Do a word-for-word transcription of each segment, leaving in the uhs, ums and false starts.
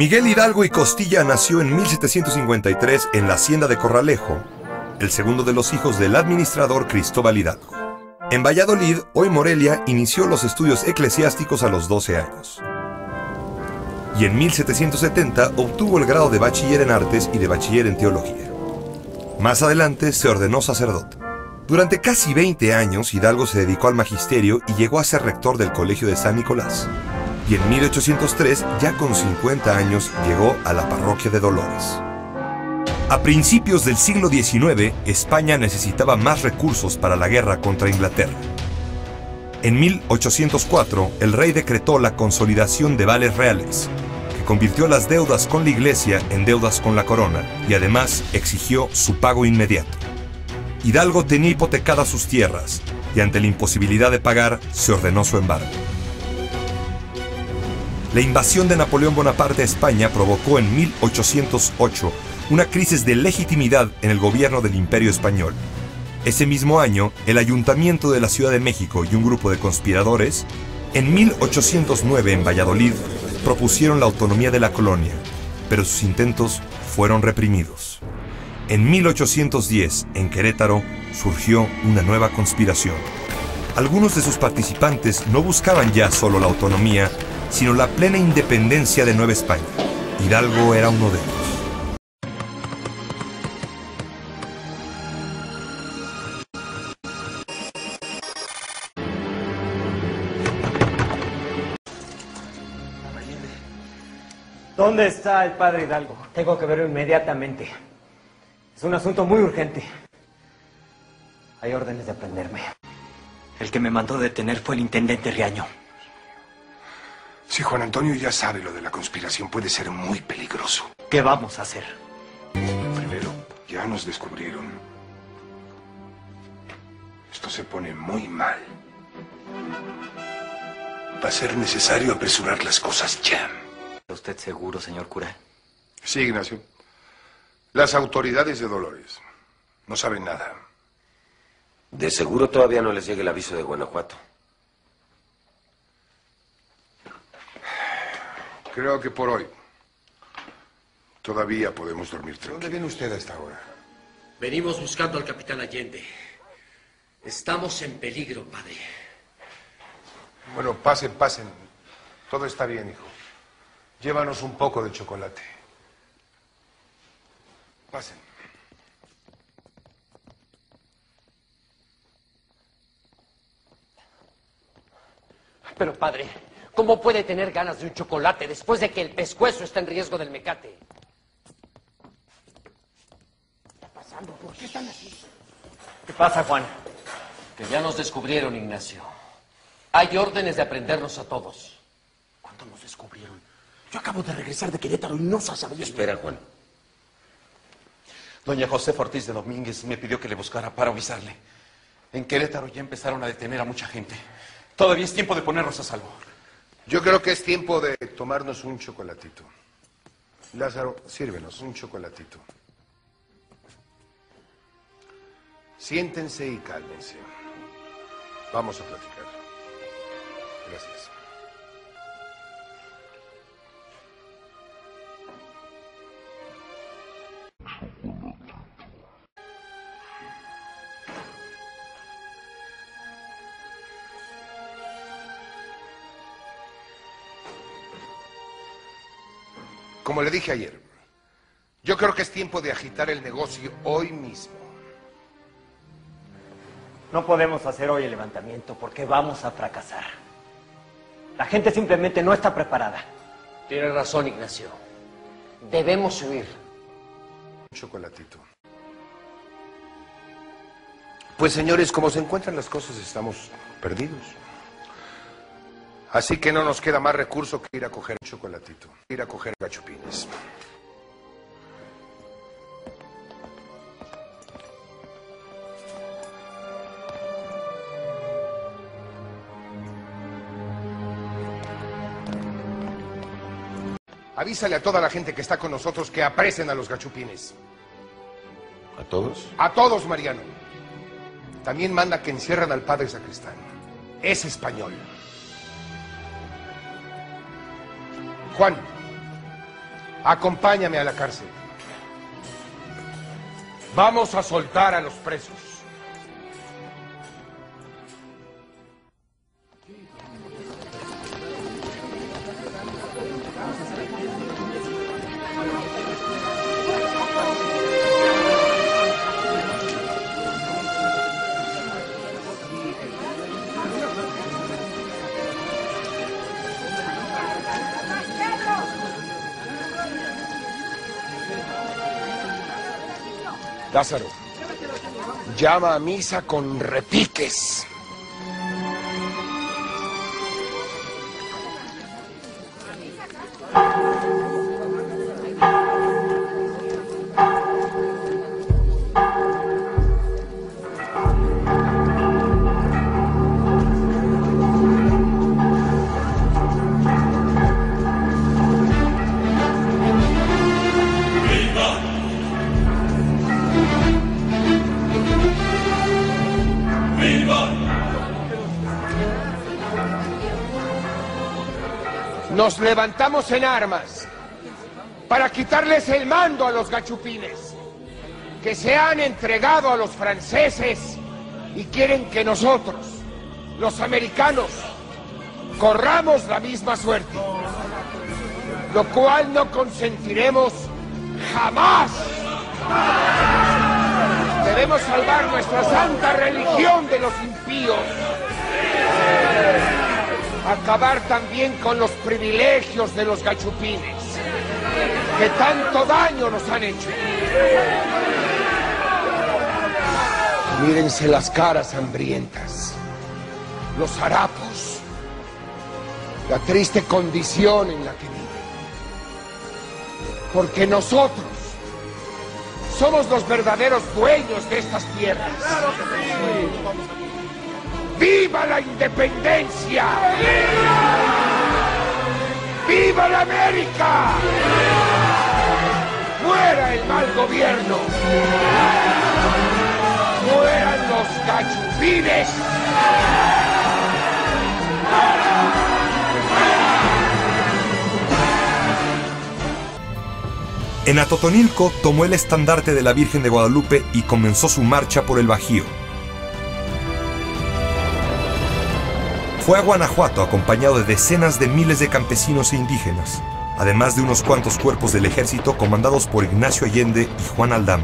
Miguel Hidalgo y Costilla nació en mil setecientos cincuenta y tres en la hacienda de Corralejo, el segundo de los hijos del administrador Cristóbal Hidalgo. En Valladolid, hoy Morelia, inició los estudios eclesiásticos a los doce años. Y en mil setecientos setenta obtuvo el grado de bachiller en artes y de bachiller en teología. Más adelante se ordenó sacerdote. Durante casi veinte años, Hidalgo se dedicó al magisterio y llegó a ser rector del Colegio de San Nicolás. Y en mil ochocientos tres, ya con cincuenta años, llegó a la parroquia de Dolores. A principios del siglo diecinueve, España necesitaba más recursos para la guerra contra Inglaterra. En mil ochocientos cuatro, el rey decretó la consolidación de vales reales, que convirtió las deudas con la iglesia en deudas con la corona, y además exigió su pago inmediato. Hidalgo tenía hipotecadas sus tierras, y ante la imposibilidad de pagar, se ordenó su embargo. La invasión de Napoleón Bonaparte a España provocó en mil ochocientos ocho una crisis de legitimidad en el gobierno del Imperio Español. Ese mismo año, el Ayuntamiento de la Ciudad de México y un grupo de conspiradores, en mil ochocientos nueve en Valladolid, propusieron la autonomía de la colonia, pero sus intentos fueron reprimidos. En mil ochocientos diez, en Querétaro, surgió una nueva conspiración. Algunos de sus participantes no buscaban ya solo la autonomía, sino la plena independencia de Nueva España. Hidalgo era uno de ellos. ¿Dónde está el padre Hidalgo? Tengo que verlo inmediatamente. Es un asunto muy urgente. Hay órdenes de prenderme. El que me mandó detener fue el intendente Riaño. Si Juan Antonio ya sabe lo de la conspiración, puede ser muy peligroso. ¿Qué vamos a hacer? Primero, ya nos descubrieron. Esto se pone muy mal. Va a ser necesario apresurar las cosas ya. ¿Está usted seguro, señor cura? Sí, Ignacio. Las autoridades de Dolores no saben nada. De seguro todavía no les llega el aviso de Guanajuato. Creo que por hoy todavía podemos dormir tranquilos. ¿Dónde viene usted a esta hora? Venimos buscando al capitán Allende. Estamos en peligro, padre. Bueno, pasen, pasen. Todo está bien, hijo. Llévanos un poco de chocolate. Pasen. Pero, padre, ¿cómo puede tener ganas de un chocolate después de que el pescuezo está en riesgo del mecate? ¿Qué está pasando? ¿Por qué están así? ¿Qué pasa, Juan? Que ya nos descubrieron, Ignacio. Hay órdenes de aprendernos a todos. ¿Cuándo nos descubrieron? Yo acabo de regresar de Querétaro y no se sabía. Espera, Juan. Doña Josefa Ortiz de Domínguez me pidió que le buscara para avisarle. En Querétaro ya empezaron a detener a mucha gente. Todavía es tiempo de ponernos a salvo. Yo creo que es tiempo de tomarnos un chocolatito. Lázaro, sírvenos un chocolatito. Siéntense y cálmense. Vamos a platicar. Gracias. Como le dije ayer, yo creo que es tiempo de agitar el negocio hoy mismo. No podemos hacer hoy el levantamiento porque vamos a fracasar. La gente simplemente no está preparada. Tiene razón, Ignacio. Debemos huir. Un chocolatito. Pues señores, como se encuentran las cosas, estamos perdidos. Así que no nos queda más recurso que ir a coger un chocolatito, ir a coger gachupines. Avísale a toda la gente que está con nosotros que apresen a los gachupines. ¿A todos? A todos, Mariano. También manda que encierran al padre sacristán. Es español. Juan, Acompáñame a la cárcel. Vamos a soltar a los presos. Lázaro, llama a misa con repiques. Nos levantamos en armas para quitarles el mando a los gachupines, que se han entregado a los franceses y quieren que nosotros, los americanos, corramos la misma suerte, lo cual no consentiremos jamás. Debemos salvar nuestra santa religión de los impíos. Acabar también con los privilegios de los gachupines, que tanto daño nos han hecho. Mírense las caras hambrientas, los harapos, la triste condición en la que viven. Porque nosotros somos los verdaderos dueños de estas tierras. ¡Viva la independencia! ¡Viva la América! ¡Muera el mal gobierno! ¡Mueran los gachupines! En Atotonilco tomó el estandarte de la Virgen de Guadalupe y comenzó su marcha por el Bajío. Fue a Guanajuato acompañado de decenas de miles de campesinos e indígenas, además de unos cuantos cuerpos del ejército comandados por Ignacio Allende y Juan Aldama.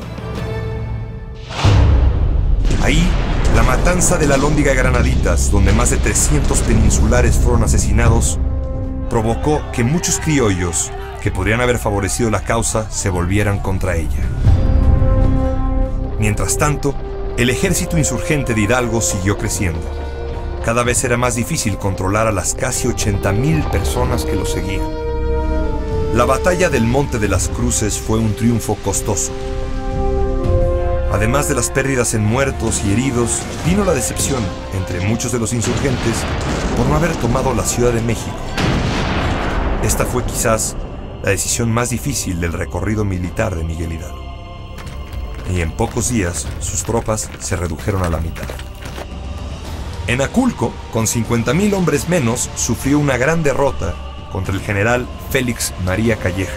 Ahí, la matanza de la Alhóndiga de Granaditas, donde más de trescientos peninsulares fueron asesinados, provocó que muchos criollos que podrían haber favorecido la causa se volvieran contra ella. Mientras tanto, el ejército insurgente de Hidalgo siguió creciendo. Cada vez era más difícil controlar a las casi ochenta mil personas que lo seguían. La batalla del Monte de las Cruces fue un triunfo costoso. Además de las pérdidas en muertos y heridos, vino la decepción entre muchos de los insurgentes por no haber tomado la Ciudad de México. Esta fue quizás la decisión más difícil del recorrido militar de Miguel Hidalgo. Y en pocos días, sus tropas se redujeron a la mitad. En Aculco, con cincuenta mil hombres menos, sufrió una gran derrota contra el general Félix María Calleja.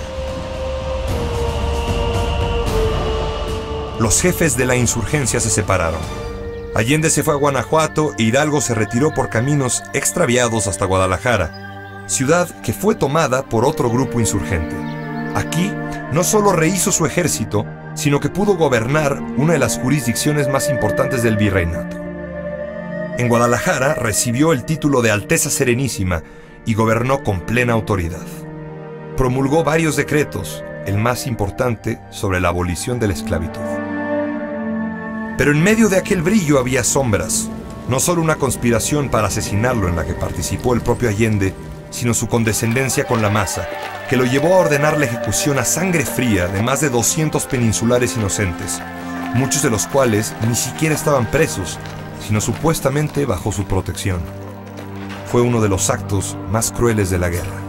Los jefes de la insurgencia se separaron. Allende se fue a Guanajuato e Hidalgo se retiró por caminos extraviados hasta Guadalajara, ciudad que fue tomada por otro grupo insurgente. Aquí, no solo rehizo su ejército, sino que pudo gobernar una de las jurisdicciones más importantes del virreinato. En Guadalajara recibió el título de Alteza Serenísima y gobernó con plena autoridad. Promulgó varios decretos, el más importante sobre la abolición de la esclavitud. Pero en medio de aquel brillo había sombras, no solo una conspiración para asesinarlo en la que participó el propio Allende, sino su condescendencia con la masa, que lo llevó a ordenar la ejecución a sangre fría de más de doscientos peninsulares inocentes, muchos de los cuales ni siquiera estaban presos, sino supuestamente bajo su protección. Fue uno de los actos más crueles de la guerra.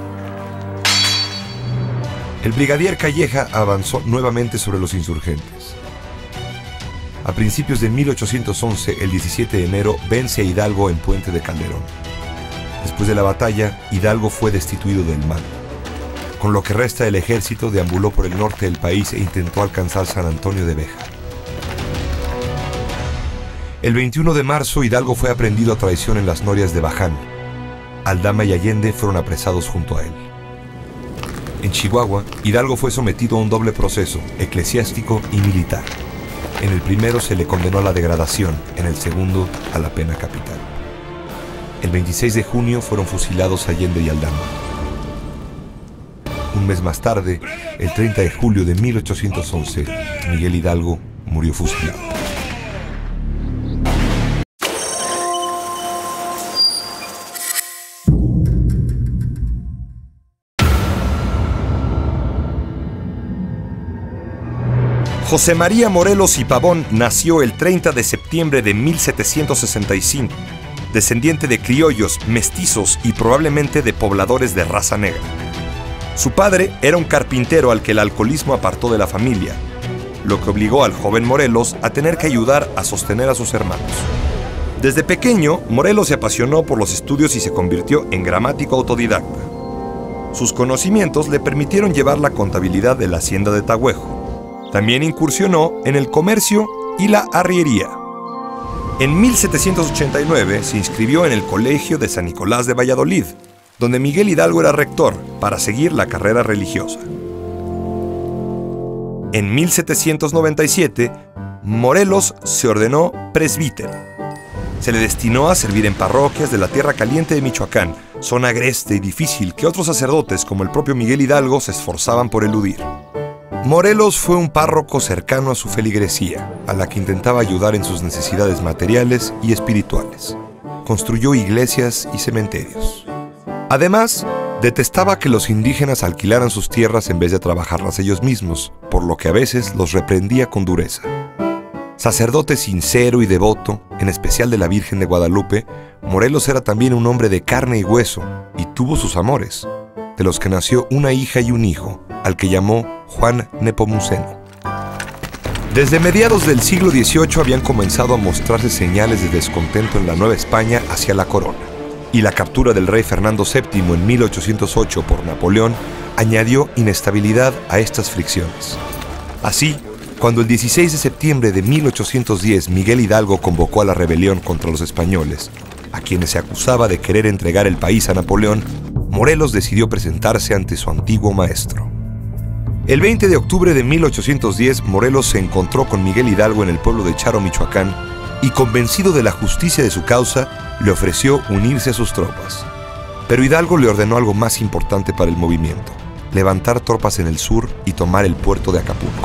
El brigadier Calleja avanzó nuevamente sobre los insurgentes. A principios de mil ochocientos once, el diecisiete de enero, vence a Hidalgo en Puente de Calderón. Después de la batalla, Hidalgo fue destituido del mando. Con lo que resta del ejército, deambuló por el norte del país e intentó alcanzar San Antonio de Béjar. El veintiuno de marzo, Hidalgo fue aprehendido a traición en las norias de Baján. Aldama y Allende fueron apresados junto a él. En Chihuahua, Hidalgo fue sometido a un doble proceso, eclesiástico y militar. En el primero se le condenó a la degradación, en el segundo a la pena capital. El veintiséis de junio fueron fusilados Allende y Aldama. Un mes más tarde, el treinta de julio de mil ochocientos once, Miguel Hidalgo murió fusilado. José María Morelos y Pavón nació el treinta de septiembre de mil setecientos sesenta y cinco, descendiente de criollos, mestizos y probablemente de pobladores de raza negra. Su padre era un carpintero al que el alcoholismo apartó de la familia, lo que obligó al joven Morelos a tener que ayudar a sostener a sus hermanos. Desde pequeño, Morelos se apasionó por los estudios y se convirtió en gramático autodidacta. Sus conocimientos le permitieron llevar la contabilidad de la hacienda de Tagüejo. También incursionó en el comercio y la arriería. En mil setecientos ochenta y nueve se inscribió en el Colegio de San Nicolás de Valladolid, donde Miguel Hidalgo era rector, para seguir la carrera religiosa. En mil setecientos noventa y siete, Morelos se ordenó presbítero. Se le destinó a servir en parroquias de la Tierra Caliente de Michoacán, zona agreste y difícil que otros sacerdotes como el propio Miguel Hidalgo se esforzaban por eludir. Morelos fue un párroco cercano a su feligresía, a la que intentaba ayudar en sus necesidades materiales y espirituales. Construyó iglesias y cementerios. Además, detestaba que los indígenas alquilaran sus tierras en vez de trabajarlas ellos mismos, por lo que a veces los reprendía con dureza. Sacerdote sincero y devoto, en especial de la Virgen de Guadalupe, Morelos era también un hombre de carne y hueso, y tuvo sus amores, de los que nació una hija y un hijo, al que llamó Juan Nepomuceno. Desde mediados del siglo dieciocho habían comenzado a mostrarse señales de descontento en la Nueva España hacia la corona, y la captura del rey Fernando séptimo en mil ochocientos ocho por Napoleón añadió inestabilidad a estas fricciones. Así, cuando el dieciséis de septiembre de mil ochocientos diez Miguel Hidalgo convocó a la rebelión contra los españoles, a quienes se acusaba de querer entregar el país a Napoleón, Morelos decidió presentarse ante su antiguo maestro. El veinte de octubre de mil ochocientos diez, Morelos se encontró con Miguel Hidalgo en el pueblo de Charo, Michoacán, y convencido de la justicia de su causa, le ofreció unirse a sus tropas. Pero Hidalgo le ordenó algo más importante para el movimiento: levantar tropas en el sur y tomar el puerto de Acapulco.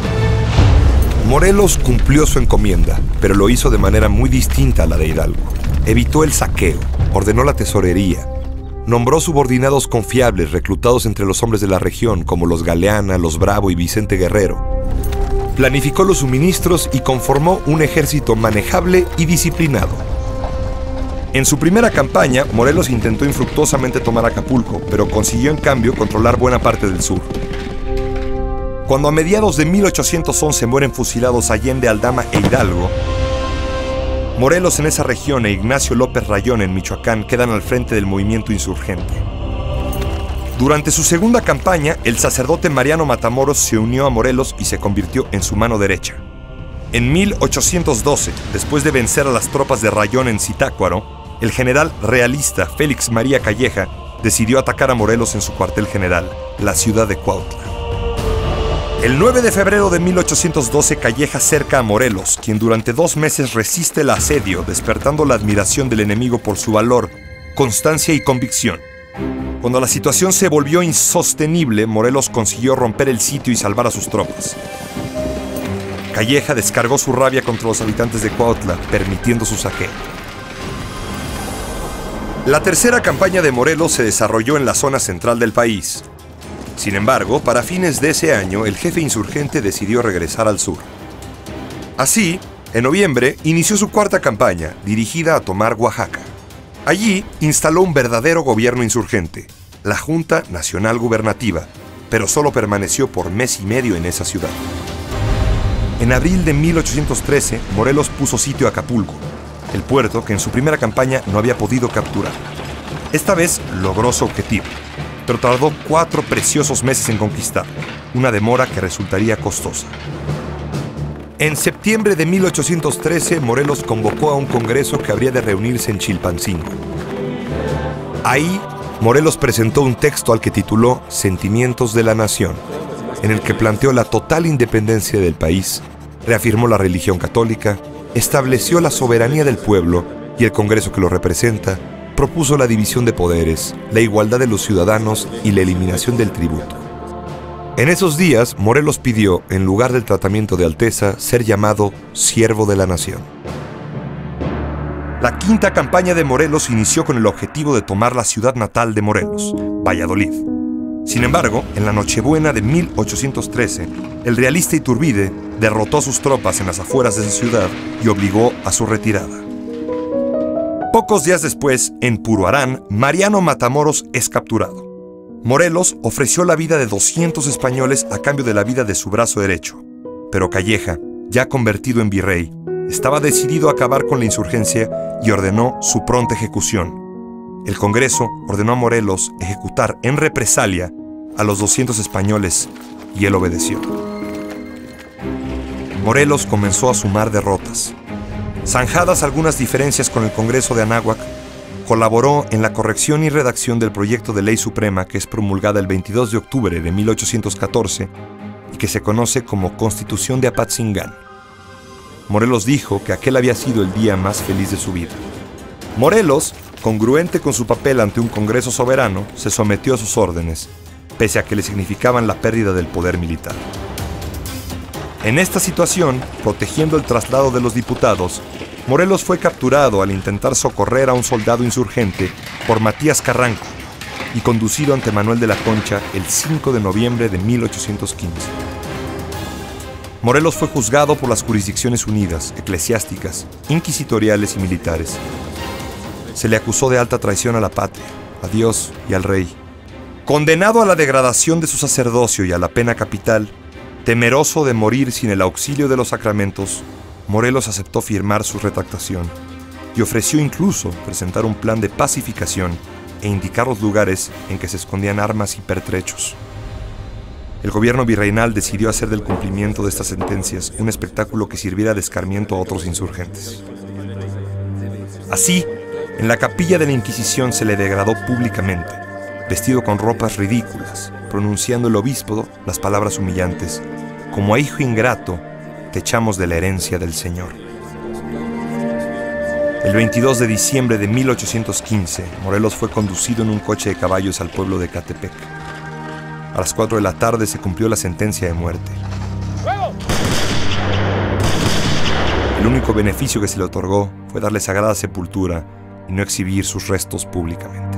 Morelos cumplió su encomienda, pero lo hizo de manera muy distinta a la de Hidalgo. Evitó el saqueo, ordenó la tesorería, nombró subordinados confiables reclutados entre los hombres de la región, como los Galeana, los Bravo y Vicente Guerrero. Planificó los suministros y conformó un ejército manejable y disciplinado. En su primera campaña, Morelos intentó infructuosamente tomar Acapulco, pero consiguió en cambio controlar buena parte del sur. Cuando a mediados de mil ochocientos once mueren fusilados Allende, Aldama e Hidalgo, Morelos en esa región e Ignacio López Rayón en Michoacán quedan al frente del movimiento insurgente. Durante su segunda campaña, el sacerdote Mariano Matamoros se unió a Morelos y se convirtió en su mano derecha. En mil ochocientos doce, después de vencer a las tropas de Rayón en Zitácuaro, el general realista Félix María Calleja decidió atacar a Morelos en su cuartel general, la ciudad de Cuautla. El nueve de febrero de mil ochocientos doce, Calleja cerca a Morelos, quien durante dos meses resiste el asedio, despertando la admiración del enemigo por su valor, constancia y convicción. Cuando la situación se volvió insostenible, Morelos consiguió romper el sitio y salvar a sus tropas. Calleja descargó su rabia contra los habitantes de Cuautla, permitiendo su saqueo. La tercera campaña de Morelos se desarrolló en la zona central del país. Sin embargo, para fines de ese año, el jefe insurgente decidió regresar al sur. Así, en noviembre, inició su cuarta campaña, dirigida a tomar Oaxaca. Allí, instaló un verdadero gobierno insurgente, la Junta Nacional Gubernativa, pero solo permaneció por mes y medio en esa ciudad. En abril de mil ochocientos trece, Morelos puso sitio a Acapulco, el puerto que en su primera campaña no había podido capturar. Esta vez logró su objetivo. pero tardó cuatro preciosos meses en conquistar, una demora que resultaría costosa. En septiembre de mil ochocientos trece, Morelos convocó a un congreso que habría de reunirse en Chilpancingo. Ahí, Morelos presentó un texto al que tituló Sentimientos de la Nación, en el que planteó la total independencia del país, reafirmó la religión católica, estableció la soberanía del pueblo y el Congreso que lo representa propuso la división de poderes, la igualdad de los ciudadanos y la eliminación del tributo. En esos días, Morelos pidió, en lugar del tratamiento de alteza, ser llamado siervo de la nación. La quinta campaña de Morelos inició con el objetivo de tomar la ciudad natal de Morelos, Valladolid. Sin embargo, en la Nochebuena de mil ochocientos trece, el realista Iturbide derrotó a sus tropas en las afueras de esa ciudad y obligó a su retirada. Pocos días después, en Puruarán, Mariano Matamoros es capturado. Morelos ofreció la vida de doscientos españoles a cambio de la vida de su brazo derecho, pero Calleja, ya convertido en virrey, estaba decidido a acabar con la insurgencia y ordenó su pronta ejecución. El Congreso ordenó a Morelos ejecutar en represalia a los doscientos españoles y él obedeció. Morelos comenzó a sumar derrotas. Zanjadas algunas diferencias con el Congreso de Anáhuac, colaboró en la corrección y redacción del proyecto de ley suprema que es promulgada el veintidós de octubre de mil ochocientos catorce y que se conoce como Constitución de Apatzingán. Morelos dijo que aquel había sido el día más feliz de su vida. Morelos, congruente con su papel ante un Congreso soberano, se sometió a sus órdenes, pese a que le significaban la pérdida del poder militar. En esta situación, protegiendo el traslado de los diputados, Morelos fue capturado al intentar socorrer a un soldado insurgente por Matías Carranco y conducido ante Manuel de la Concha el cinco de noviembre de mil ochocientos quince. Morelos fue juzgado por las jurisdicciones unidas, eclesiásticas, inquisitoriales y militares. Se le acusó de alta traición a la patria, a Dios y al rey. Condenado a la degradación de su sacerdocio y a la pena capital, temeroso de morir sin el auxilio de los sacramentos, Morelos aceptó firmar su retractación y ofreció incluso presentar un plan de pacificación e indicar los lugares en que se escondían armas y pertrechos. El gobierno virreinal decidió hacer del cumplimiento de estas sentencias un espectáculo que sirviera de escarmiento a otros insurgentes. Así, en la capilla de la Inquisición se le degradó públicamente, vestido con ropas ridículas, pronunciando el obispo las palabras humillantes: como a hijo ingrato, te echamos de la herencia del Señor. El veintidós de diciembre de mil ochocientos quince, Morelos fue conducido en un coche de caballos al pueblo de Catepec. A las cuatro de la tarde se cumplió la sentencia de muerte. El único beneficio que se le otorgó fue darle sagrada sepultura y no exhibir sus restos públicamente.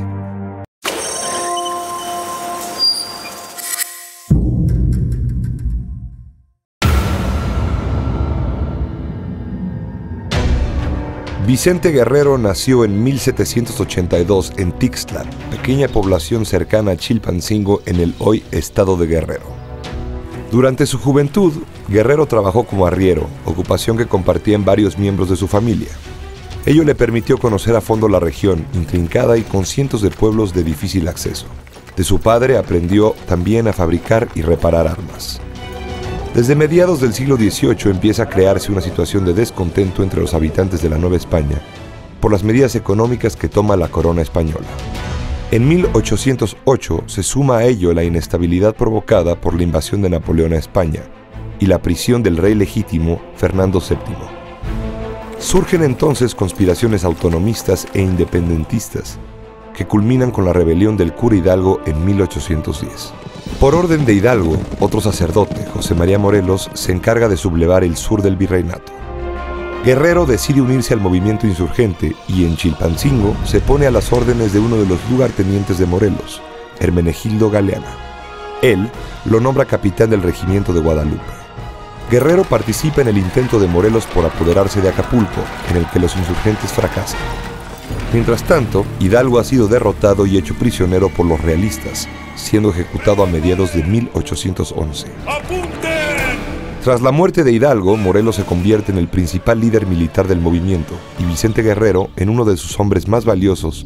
Vicente Guerrero nació en mil setecientos ochenta y dos en Tixtla, pequeña población cercana a Chilpancingo en el hoy estado de Guerrero. Durante su juventud, Guerrero trabajó como arriero, ocupación que compartían varios miembros de su familia. Ello le permitió conocer a fondo la región, intrincada y con cientos de pueblos de difícil acceso. De su padre aprendió también a fabricar y reparar armas. Desde mediados del siglo dieciocho empieza a crearse una situación de descontento entre los habitantes de la Nueva España por las medidas económicas que toma la corona española. En mil ochocientos ocho se suma a ello la inestabilidad provocada por la invasión de Napoleón a España y la prisión del rey legítimo Fernando séptimo. Surgen entonces conspiraciones autonomistas e independentistas que culminan con la rebelión del cura Hidalgo en mil ochocientos diez. Por orden de Hidalgo, otro sacerdote, José María Morelos, se encarga de sublevar el sur del virreinato. Guerrero decide unirse al movimiento insurgente y en Chilpancingo se pone a las órdenes de uno de los lugartenientes de Morelos, Hermenegildo Galeana. Él lo nombra capitán del regimiento de Guadalupe. Guerrero participa en el intento de Morelos por apoderarse de Acapulco, en el que los insurgentes fracasan. Mientras tanto, Hidalgo ha sido derrotado y hecho prisionero por los realistas, siendo ejecutado a mediados de mil ochocientos once. ¡Apunten! Tras la muerte de Hidalgo, Morelos se convierte en el principal líder militar del movimiento y Vicente Guerrero en uno de sus hombres más valiosos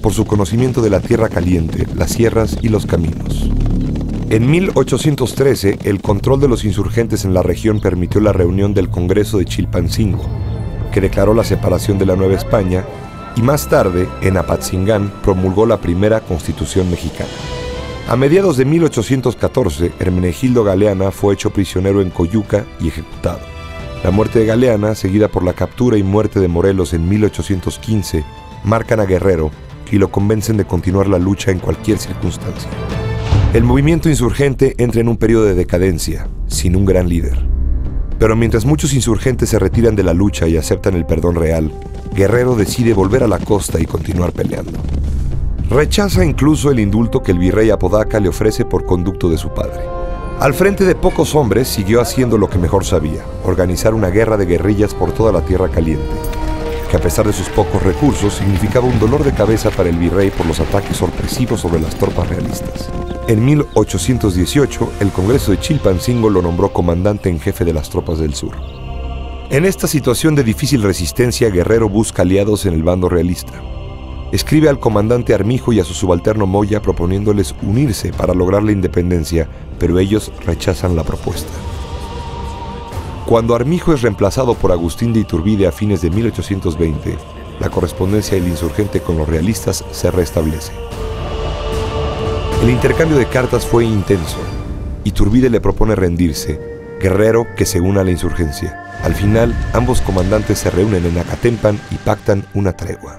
por su conocimiento de la tierra caliente, las sierras y los caminos. En mil ochocientos trece, el control de los insurgentes en la región permitió la reunión del Congreso de Chilpancingo, que declaró la separación de la Nueva España, y más tarde, en Apatzingán, promulgó la primera Constitución mexicana. A mediados de mil ochocientos catorce, Hermenegildo Galeana fue hecho prisionero en Coyuca y ejecutado. La muerte de Galeana, seguida por la captura y muerte de Morelos en mil ochocientos quince, marcan a Guerrero y lo convencen de continuar la lucha en cualquier circunstancia. El movimiento insurgente entra en un periodo de decadencia, sin un gran líder. Pero mientras muchos insurgentes se retiran de la lucha y aceptan el perdón real, Guerrero decide volver a la costa y continuar peleando. Rechaza incluso el indulto que el virrey Apodaca le ofrece por conducto de su padre. Al frente de pocos hombres, siguió haciendo lo que mejor sabía, organizar una guerra de guerrillas por toda la Tierra Caliente, que a pesar de sus pocos recursos, significaba un dolor de cabeza para el virrey por los ataques sorpresivos sobre las tropas realistas. En mil ochocientos dieciocho, el Congreso de Chilpancingo lo nombró comandante en jefe de las tropas del sur. En esta situación de difícil resistencia, Guerrero busca aliados en el bando realista. Escribe al comandante Armijo y a su subalterno Moya proponiéndoles unirse para lograr la independencia, pero ellos rechazan la propuesta. Cuando Armijo es reemplazado por Agustín de Iturbide a fines de mil ochocientos veinte, la correspondencia del insurgente con los realistas se restablece. El intercambio de cartas fue intenso. Iturbide le propone rendirse, Guerrero que se una a la insurgencia. Al final, ambos comandantes se reúnen en Acatempan y pactan una tregua.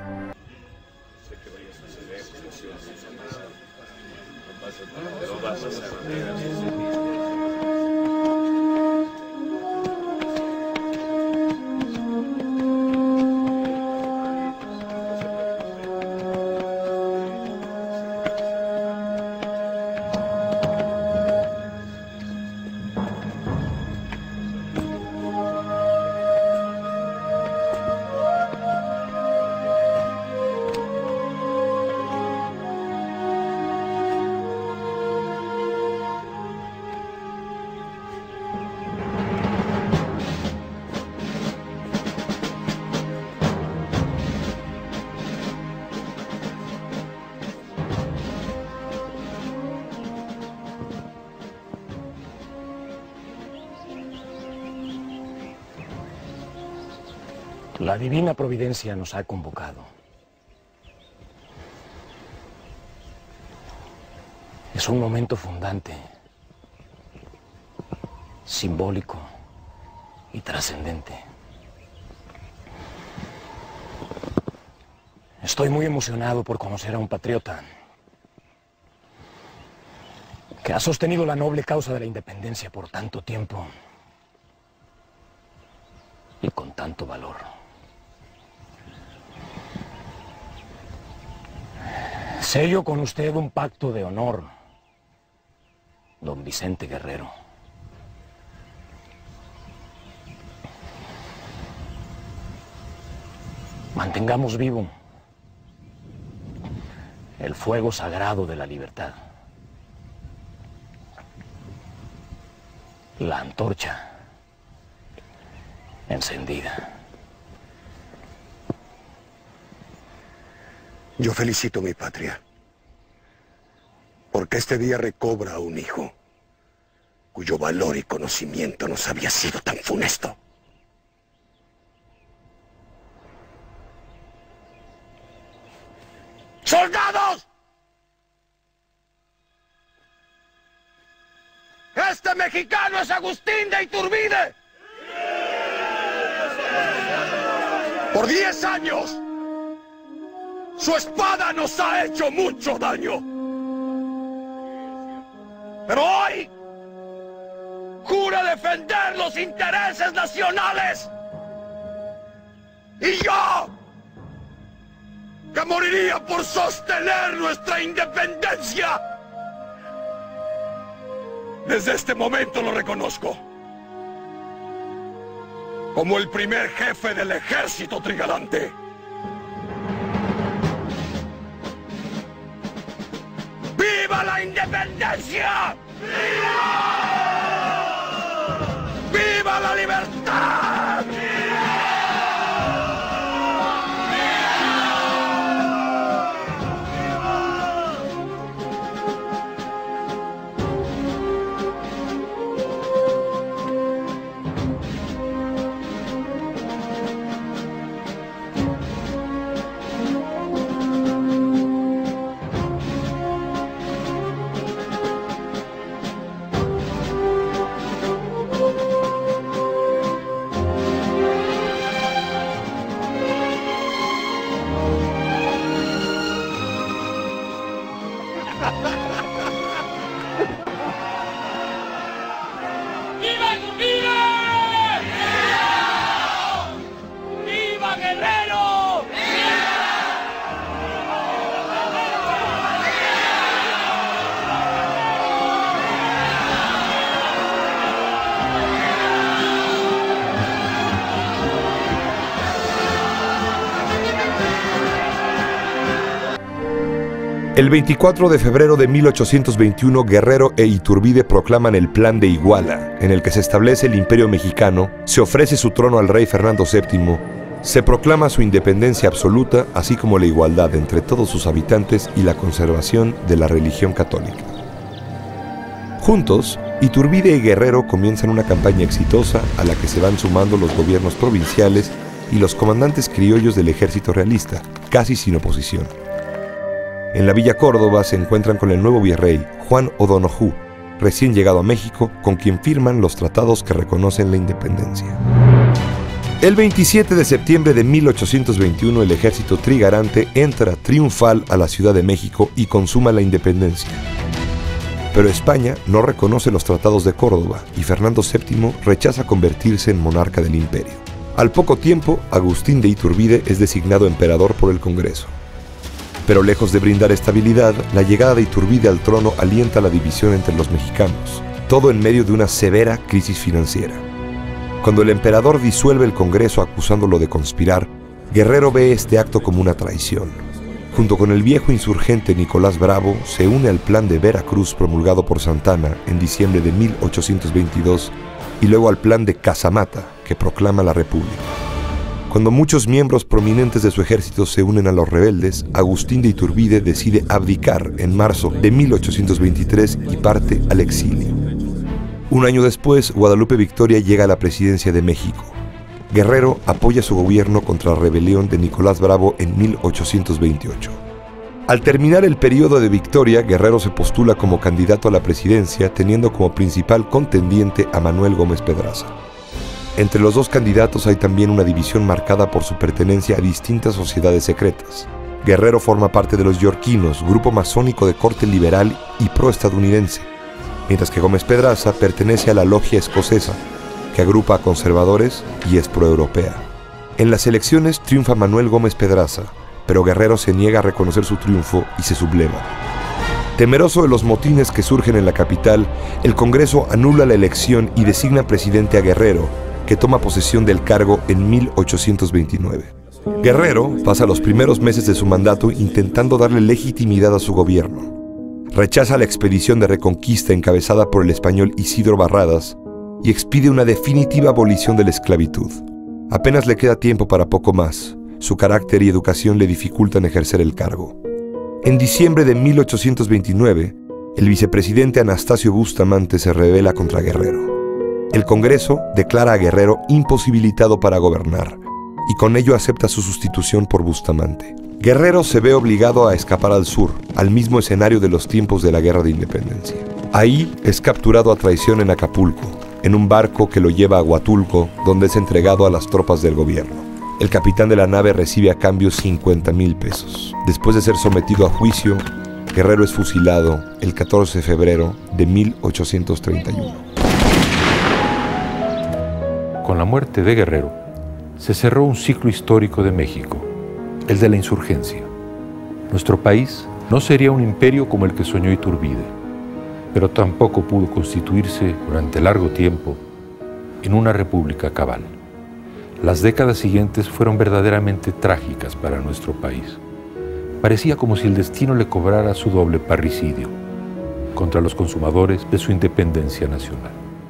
La divina providencia nos ha convocado. Es un momento fundante, simbólico y trascendente. Estoy muy emocionado por conocer a un patriota que ha sostenido la noble causa de la independencia por tanto tiempo y con tanto valor. Sello con usted un pacto de honor, don Vicente Guerrero. Mantengamos vivo el fuego sagrado de la libertad. La antorcha encendida. Yo felicito a mi patria, porque este día recobra a un hijo, cuyo valor y conocimiento nos había sido tan funesto. ¡Soldados! ¡Este mexicano es Agustín de Iturbide! Por diez años, su espada nos ha hecho mucho daño. Pero hoy, jura defender los intereses nacionales. Y yo, que moriría por sostener nuestra independencia, desde este momento lo reconozco como el primer jefe del ejército trigarante. ¡Viva la independencia! ¡Viva! ¡Viva la libertad! ¡Viva! El veinticuatro de febrero de mil ochocientos veintiuno, Guerrero e Iturbide proclaman el Plan de Iguala, en el que se establece el Imperio Mexicano, se ofrece su trono al rey Fernando séptimo, se proclama su independencia absoluta, así como la igualdad entre todos sus habitantes y la conservación de la religión católica. Juntos, Iturbide y Guerrero comienzan una campaña exitosa a la que se van sumando los gobiernos provinciales y los comandantes criollos del ejército realista, casi sin oposición. En la Villa Córdoba se encuentran con el nuevo virrey, Juan O'Donoghue, recién llegado a México, con quien firman los tratados que reconocen la independencia. El veintisiete de septiembre de mil ochocientos veintiuno, el ejército trigarante entra triunfal a la Ciudad de México y consuma la independencia. Pero España no reconoce los tratados de Córdoba y Fernando séptimo rechaza convertirse en monarca del imperio. Al poco tiempo, Agustín de Iturbide es designado emperador por el Congreso. Pero lejos de brindar estabilidad, la llegada de Iturbide al trono alienta la división entre los mexicanos, todo en medio de una severa crisis financiera. Cuando el emperador disuelve el Congreso acusándolo de conspirar, Guerrero ve este acto como una traición. Junto con el viejo insurgente Nicolás Bravo, se une al Plan de Veracruz promulgado por Santana en diciembre de mil ochocientos veintidós y luego al Plan de Casamata, que proclama la República. Cuando muchos miembros prominentes de su ejército se unen a los rebeldes, Agustín de Iturbide decide abdicar en marzo de mil ochocientos veintitrés y parte al exilio. Un año después, Guadalupe Victoria llega a la presidencia de México. Guerrero apoya su gobierno contra la rebelión de Nicolás Bravo en mil ochocientos veintiocho. Al terminar el periodo de Victoria, Guerrero se postula como candidato a la presidencia, teniendo como principal contendiente a Manuel Gómez Pedraza. Entre los dos candidatos hay también una división marcada por su pertenencia a distintas sociedades secretas. Guerrero forma parte de los Yorquinos, grupo masónico de corte liberal y pro-estadounidense, mientras que Gómez Pedraza pertenece a la Logia Escocesa, que agrupa a conservadores y es pro-europea. En las elecciones triunfa Manuel Gómez Pedraza, pero Guerrero se niega a reconocer su triunfo y se subleva. Temeroso de los motines que surgen en la capital, el Congreso anula la elección y designa presidente a Guerrero, que toma posesión del cargo en mil ochocientos veintinueve. Guerrero pasa los primeros meses de su mandato intentando darle legitimidad a su gobierno. Rechaza la expedición de reconquista encabezada por el español Isidro Barradas y expide una definitiva abolición de la esclavitud. Apenas le queda tiempo para poco más. Su carácter y educación le dificultan ejercer el cargo. En diciembre de mil ochocientos veintinueve, el vicepresidente Anastasio Bustamante se rebela contra Guerrero. El Congreso declara a Guerrero imposibilitado para gobernar y con ello acepta su sustitución por Bustamante. Guerrero se ve obligado a escapar al sur, al mismo escenario de los tiempos de la Guerra de Independencia. Ahí es capturado a traición en Acapulco, en un barco que lo lleva a Huatulco, donde es entregado a las tropas del gobierno. El capitán de la nave recibe a cambio cincuenta mil pesos. Después de ser sometido a juicio, Guerrero es fusilado el catorce de febrero de mil ochocientos treinta y uno. Con la muerte de Guerrero, se cerró un ciclo histórico de México, el de la insurgencia. Nuestro país no sería un imperio como el que soñó Iturbide, pero tampoco pudo constituirse durante largo tiempo en una república cabal. Las décadas siguientes fueron verdaderamente trágicas para nuestro país. Parecía como si el destino le cobrara su doble parricidio contra los consumadores de su independencia nacional.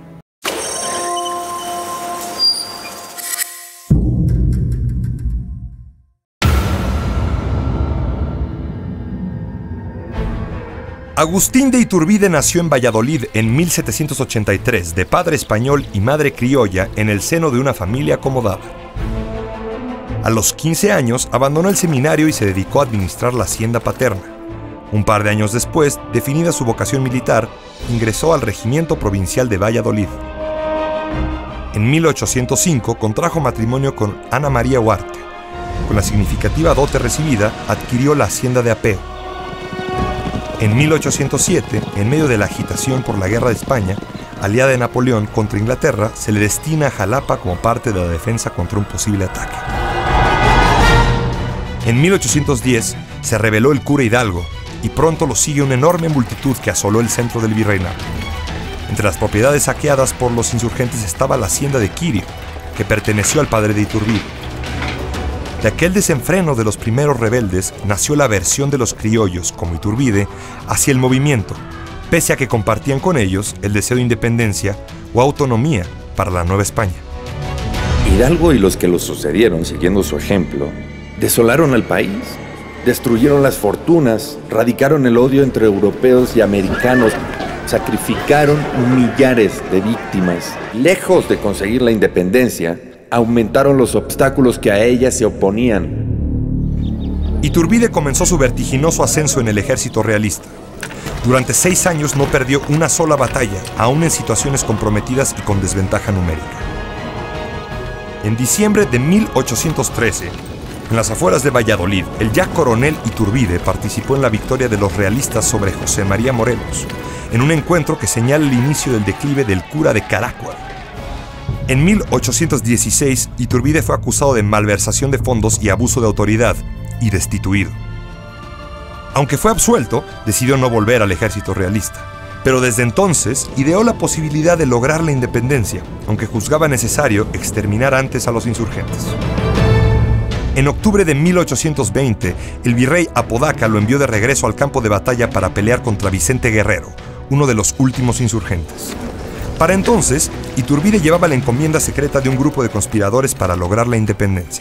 Agustín de Iturbide nació en Valladolid en mil setecientos ochenta y tres, de padre español y madre criolla, en el seno de una familia acomodada. A los quince años abandonó el seminario y se dedicó a administrar la hacienda paterna. Un par de años después, definida su vocación militar, ingresó al Regimiento Provincial de Valladolid. En mil ochocientos cinco contrajo matrimonio con Ana María Huarte. Con la significativa dote recibida, adquirió la hacienda de Apeo. En mil ochocientos siete, en medio de la agitación por la Guerra de España, aliada de Napoleón contra Inglaterra, se le destina a Jalapa como parte de la defensa contra un posible ataque. En mil ochocientos diez se rebeló el cura Hidalgo y pronto lo sigue una enorme multitud que asoló el centro del virreinato. Entre las propiedades saqueadas por los insurgentes estaba la hacienda de Quirio, que perteneció al padre de Iturbide. De aquel desenfreno de los primeros rebeldes nació la aversión de los criollos, como Iturbide, hacia el movimiento, pese a que compartían con ellos el deseo de independencia o autonomía para la Nueva España. Hidalgo y los que lo sucedieron, siguiendo su ejemplo, desolaron al país, destruyeron las fortunas, radicaron el odio entre europeos y americanos, sacrificaron millares de víctimas. Lejos de conseguir la independencia, aumentaron los obstáculos que a ella se oponían. Iturbide comenzó su vertiginoso ascenso en el ejército realista. Durante seis años no perdió una sola batalla, aún en situaciones comprometidas y con desventaja numérica. En diciembre de mil ochocientos trece, en las afueras de Valladolid, el ya coronel Iturbide participó en la victoria de los realistas sobre José María Morelos, en un encuentro que señala el inicio del declive del cura de Caracual. En mil ochocientos dieciséis, Iturbide fue acusado de malversación de fondos y abuso de autoridad, y destituido. Aunque fue absuelto, decidió no volver al ejército realista. Pero desde entonces ideó la posibilidad de lograr la independencia, aunque juzgaba necesario exterminar antes a los insurgentes. En octubre de mil ochocientos veinte, el virrey Apodaca lo envió de regreso al campo de batalla para pelear contra Vicente Guerrero, uno de los últimos insurgentes. Para entonces, Iturbide llevaba la encomienda secreta de un grupo de conspiradores para lograr la independencia.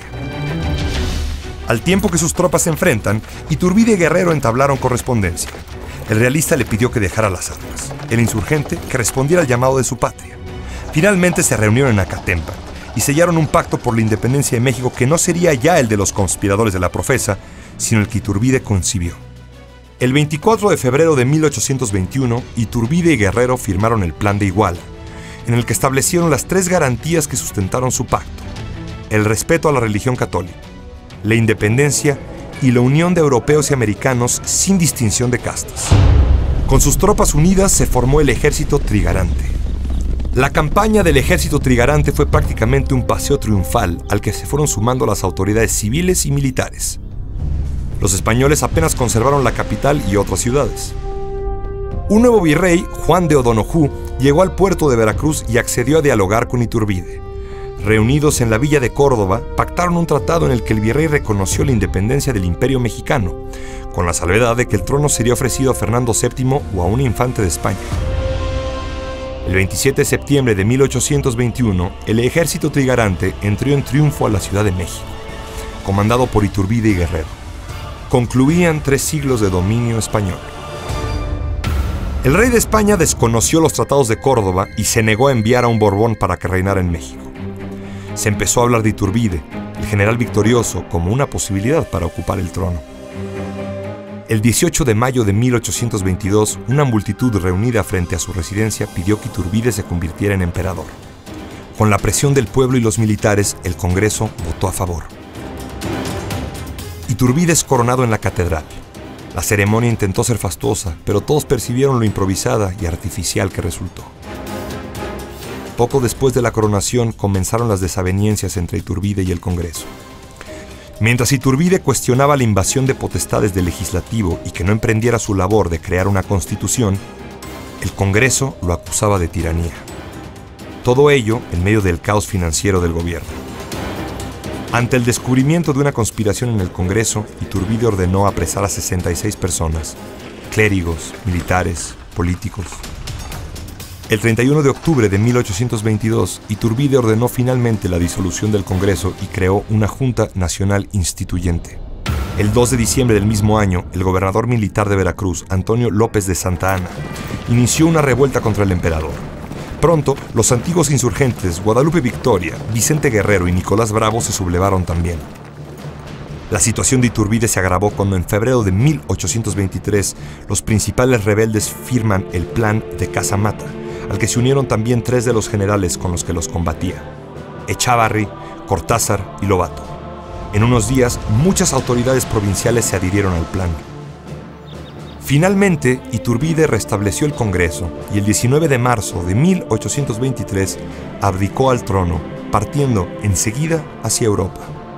Al tiempo que sus tropas se enfrentan, Iturbide y Guerrero entablaron correspondencia. El realista le pidió que dejara las armas, el insurgente que respondiera al llamado de su patria. Finalmente se reunieron en Acatempa y sellaron un pacto por la independencia de México que no sería ya el de los conspiradores de la Profesa, sino el que Iturbide concibió. El veinticuatro de febrero de mil ochocientos veintiuno, Iturbide y Guerrero firmaron el Plan de Iguala, en el que establecieron las tres garantías que sustentaron su pacto: el respeto a la religión católica, la independencia y la unión de europeos y americanos sin distinción de castas. Con sus tropas unidas se formó el Ejército Trigarante. La campaña del Ejército Trigarante fue prácticamente un paseo triunfal al que se fueron sumando las autoridades civiles y militares. Los españoles apenas conservaron la capital y otras ciudades. Un nuevo virrey, Juan de O'Donojú, llegó al puerto de Veracruz y accedió a dialogar con Iturbide. Reunidos en la villa de Córdoba, pactaron un tratado en el que el virrey reconoció la independencia del Imperio Mexicano, con la salvedad de que el trono sería ofrecido a Fernando séptimo o a un infante de España. El veintisiete de septiembre de mil ochocientos veintiuno, el ejército trigarante entró en triunfo a la Ciudad de México, comandado por Iturbide y Guerrero. Concluían tres siglos de dominio español. El rey de España desconoció los tratados de Córdoba y se negó a enviar a un Borbón para que reinara en México. Se empezó a hablar de Iturbide, el general victorioso, como una posibilidad para ocupar el trono. El dieciocho de mayo de mil ochocientos veintidós, una multitud reunida frente a su residencia pidió que Iturbide se convirtiera en emperador. Con la presión del pueblo y los militares, el Congreso votó a favor. Iturbide es coronado en la catedral. La ceremonia intentó ser fastuosa, pero todos percibieron lo improvisada y artificial que resultó. Poco después de la coronación comenzaron las desavenencias entre Iturbide y el Congreso. Mientras Iturbide cuestionaba la invasión de potestades del legislativo y que no emprendiera su labor de crear una constitución, el Congreso lo acusaba de tiranía. Todo ello en medio del caos financiero del gobierno. Ante el descubrimiento de una conspiración en el Congreso, Iturbide ordenó apresar a sesenta y seis personas, clérigos, militares, políticos. El treinta y uno de octubre de mil ochocientos veintidós, Iturbide ordenó finalmente la disolución del Congreso y creó una Junta Nacional Instituyente. El dos de diciembre del mismo año, el gobernador militar de Veracruz, Antonio López de Santa Anna, inició una revuelta contra el emperador. Pronto, los antiguos insurgentes Guadalupe Victoria, Vicente Guerrero y Nicolás Bravo se sublevaron también. La situación de Iturbide se agravó cuando en febrero de mil ochocientos veintitrés los principales rebeldes firman el Plan de Casamata, al que se unieron también tres de los generales con los que los combatía: Echavarri, Cortázar y Lobato. En unos días, muchas autoridades provinciales se adhirieron al plan. Finalmente, Iturbide restableció el Congreso y el diecinueve de marzo de mil ochocientos veintitrés abdicó al trono, partiendo enseguida hacia Europa.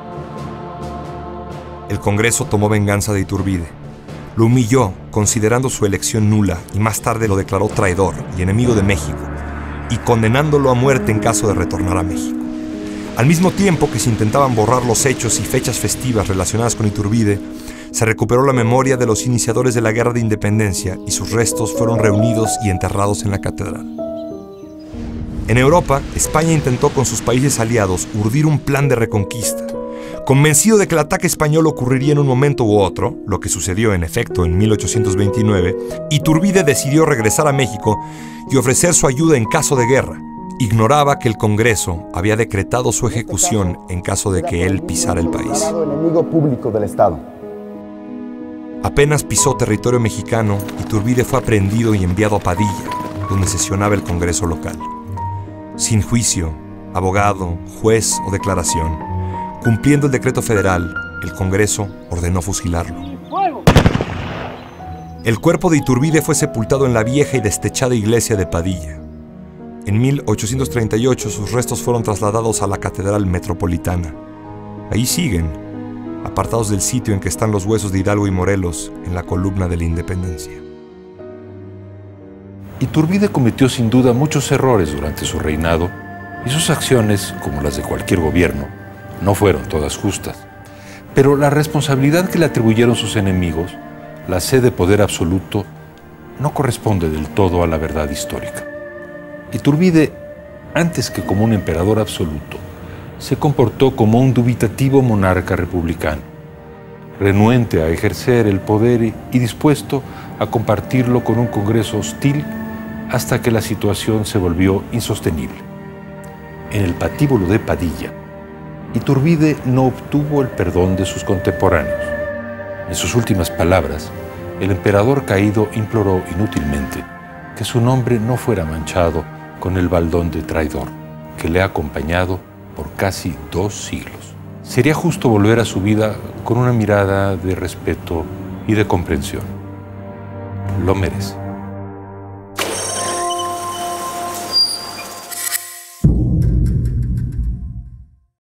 El Congreso tomó venganza de Iturbide. Lo humilló, considerando su elección nula, y más tarde lo declaró traidor y enemigo de México, y condenándolo a muerte en caso de retornar a México. Al mismo tiempo que se intentaban borrar los hechos y fechas festivas relacionadas con Iturbide, se recuperó la memoria de los iniciadores de la Guerra de Independencia y sus restos fueron reunidos y enterrados en la catedral. En Europa, España intentó con sus países aliados urdir un plan de reconquista. Convencido de que el ataque español ocurriría en un momento u otro, lo que sucedió en efecto en mil ochocientos veintinueve, Iturbide decidió regresar a México y ofrecer su ayuda en caso de guerra. Ignoraba que el Congreso había decretado su ejecución en caso de que él pisara el país. Enemigo público del Estado. Apenas pisó territorio mexicano, Iturbide fue aprehendido y enviado a Padilla, donde sesionaba el Congreso local. Sin juicio, abogado, juez o declaración, cumpliendo el decreto federal, el Congreso ordenó fusilarlo. El cuerpo de Iturbide fue sepultado en la vieja y destechada iglesia de Padilla. En mil ochocientos treinta y ocho sus restos fueron trasladados a la Catedral Metropolitana. Ahí siguen, apartados del sitio en que están los huesos de Hidalgo y Morelos, en la columna de la Independencia. Iturbide cometió sin duda muchos errores durante su reinado y sus acciones, como las de cualquier gobierno, no fueron todas justas. Pero la responsabilidad que le atribuyeron sus enemigos, la sed de poder absoluto, no corresponde del todo a la verdad histórica. Iturbide, antes que como un emperador absoluto, se comportó como un dubitativo monarca republicano, renuente a ejercer el poder y dispuesto a compartirlo con un Congreso hostil hasta que la situación se volvió insostenible. En el patíbulo de Padilla, Iturbide no obtuvo el perdón de sus contemporáneos. En sus últimas palabras, el emperador caído imploró inútilmente que su nombre no fuera manchado con el baldón de traidor que le ha acompañado por casi dos siglos. Sería justo volver a su vida con una mirada de respeto y de comprensión. Lo merece.